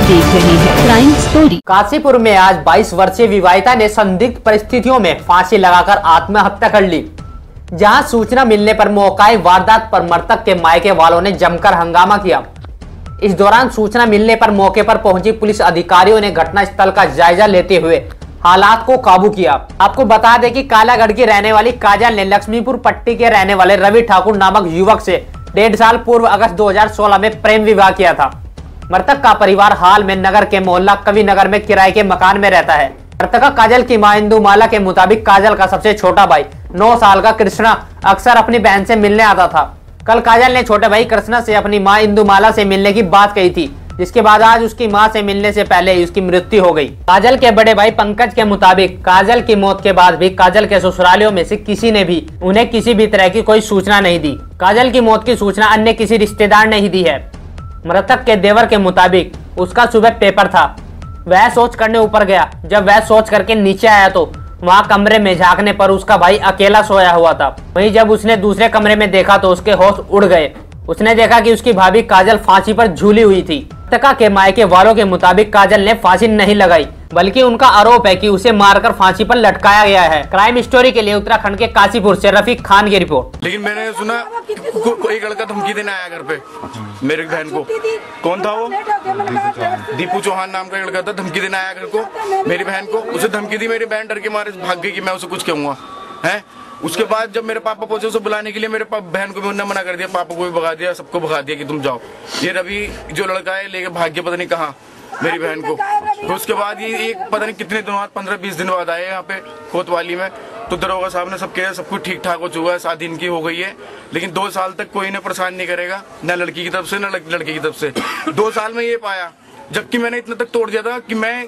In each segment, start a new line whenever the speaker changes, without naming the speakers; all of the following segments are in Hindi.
देख रहे हैं क्राइम स्टोरी।
काशीपुर में आज 22 वर्षीय विवाहिता ने संदिग्ध परिस्थितियों में फांसी लगाकर आत्महत्या कर ली। जहां सूचना मिलने पर मौके वारदात पर मृतक के मायके वालों ने जमकर हंगामा किया। इस दौरान सूचना मिलने पर मौके पर पहुंची पुलिस अधिकारियों ने घटनास्थल का जायजा लेते हुए हालात को काबू किया। आपको बता दें कि कालागढ़ की रहने वाली काजल ने लक्ष्मीपुर पट्टी के रहने वाले रवि ठाकुर नामक युवक से 1.5 साल पूर्व अगस्त 2016 में प्रेम विवाह किया था। मृतक का परिवार हाल में नगर के मोहल्ला कवि नगर में किराए के मकान में रहता है। मृतका काजल की मां इंदुमाला के मुताबिक काजल का सबसे छोटा भाई 9 साल का कृष्णा अक्सर अपनी बहन से मिलने आता था। कल काजल ने छोटे भाई कृष्णा से अपनी मां इंदुमाला से मिलने की बात कही थी, जिसके बाद आज उसकी मां से मिलने से पहले ही उसकी मृत्यु हो गई। काजल के बड़े भाई पंकज के मुताबिक काजल की मौत के बाद भी काजल के ससुरालियों में से किसी ने भी उन्हें किसी भी तरह की कोई सूचना नहीं दी। काजल की मौत की सूचना अन्य किसी रिश्तेदार ने ही दी है। मृतक के देवर के मुताबिक उसका सुबह पेपर था, वह सोच करने ऊपर गया। जब वह सोच करके नीचे आया तो वहां कमरे में झांकने पर उसका भाई अकेला सोया हुआ था। वहीं जब उसने दूसरे कमरे में देखा तो उसके होश उड़ गए। उसने देखा कि उसकी भाभी काजल फांसी पर झूली हुई थी। मृतका के मायके वालों के मुताबिक काजल ने फांसी नहीं लगाई, बल्कि उनका आरोप है कि उसे मारकर फांसी पर लटकाया गया है। क्राइम स्टोरी के लिए उत्तराखंड के काशीपुर से रफीक खान की रिपोर्ट।
लेकिन मैंने सुना कोई लड़का धमकी देने आया घर पे मेरी बहन को। कौन था वो? दीपू चौहान नाम का लड़का था। धमकी देने आया घर को मेरी बहन को। उसे धमकी दी, मेरी बहन डर के मारे भाग गई कि मैं उसे कुछ कहूंगा है। उसके बाद जब मेरे पापा पहुंचे उसे बुलाने के लिए, मेरे बहन को भी उन्होंने मना कर दिया, पापा को भी भगा दिया, सबको भगा दिया कि तुम जाओ। ये रवि जो लड़का है लेके भाग गया पता नहीं कहाँ मेरी बहन को। तो उसके बाद ये एक पता नहीं कितने दिनों बाद 15-20 दिन बाद आए यहाँ पे कोतवाली में। तो दरोगा साहब ने सब कहा सब कुछ ठीक ठाक हो चुका है, 7 दिन की हो गई है, लेकिन 2 साल तक कोई ने परेशान नहीं करेगा, न लड़की की तरफ से न लड़के की तरफ से। 2 साल में ये पाया, जबकि मैंने इतना तक तोड़ दिया था कि मैं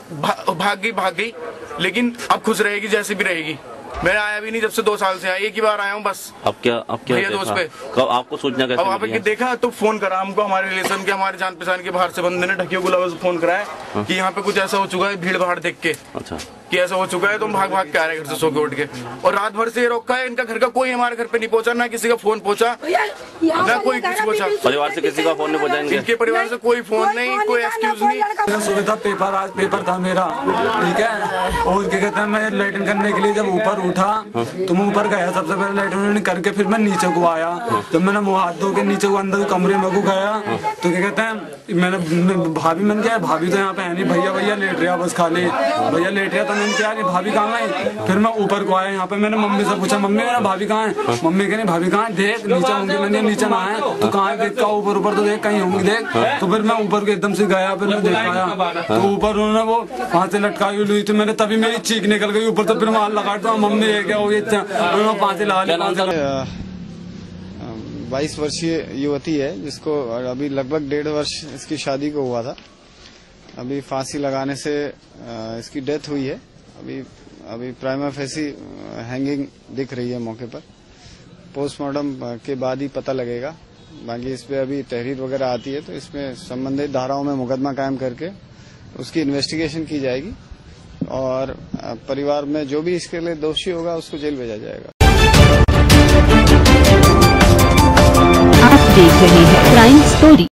भाग गई, लेकिन अब खुश रहेगी जैसे भी रहेगी। मैं आया भी नहीं जब से 2 साल से आया, एक ही बार आया हूँ बस।
अब क्या
भैया दोस्त पे
कब आपको सूचना कैसे
अब
मिली?
देखा तो फोन करा हमको, हमारे रिलेशन के हमारे जान पहचान के बाहर से बंदे ने ढकिया गुलाब से फोन कराया कि यहाँ पे कुछ ऐसा हो चुका है, भीड़ भाड़ देख के
अच्छा
कि ऐसा हो चुका है। तो हम भाग के आ रहे घर से सो के उठ के, और रात भर से ये रोका है। इनका घर का कोई हमारे घर पे नहीं पहुंचा, ना किसी का फोन पहुंचा, ना कोई कुछ पहुंचा।
परिवार से किसी का फोन नहीं पहुंचा?
इनके परिवार से कोई फोन नहीं, कोई एक्सक्यूज नहीं।
सुबह था पेपर, आज पेपर था मेरा, ठीक है। और क्या कहते हैं, मैं लैट्रिन करने के लिए जब ऊपर उठा तो मैं ऊपर गया, सबसे पहले लैट्रिन करके फिर मैं नीचे को आया। जब मैंने मुँह हाथ धो के नीचे को अंदर कमरे में को गया तो क्या कहते हैं, मैंने भाभी मैंने क्या, भाभी तो यहाँ पे है नहीं, भैया लेट रहा बस खाली, भैया लेट रहा। तो मैंने क्या भाभी कहाँ है, फिर मैं ऊपर को आया। यहाँ पे मैंने मम्मी से पूछा, मम्मी मेरा भाभी कहाँ है? मम्मी कह रही भाभी कहाँ है, देख नीचे होंगी। मैंने नीचे ना है तो कहाँ देख का ऊपर तो देख कहीं होंगी देख। तो फिर मैं ऊपर को एकदम से गया, फिर मैं देखा तो ऊपर उन्होंने वो फांसी लटकाई हुई थी। मैंने तभी मेरी चीख निकल गई ऊपर, तो फिर मैं लगा था मम्मी ये क्या हो, ये फांसी लगा ली।
22 वर्षीय युवती है जिसको अभी लगभग 1.5 वर्ष इसकी शादी को हुआ था। अभी फांसी लगाने से इसकी डेथ हुई है। अभी प्राइमा फेसी हैंगिंग दिख रही है मौके पर। पोस्टमार्टम के बाद ही पता लगेगा। बाकी इस पे अभी तहरीर वगैरह आती है तो इसमें संबंधित धाराओं में मुकदमा कायम करके उसकी इन्वेस्टिगेशन की जाएगी, और परिवार में जो भी इसके लिए दोषी होगा उसको जेल भेजा जाएगा।
आप देख रहे हैं क्राइम स्टोरी।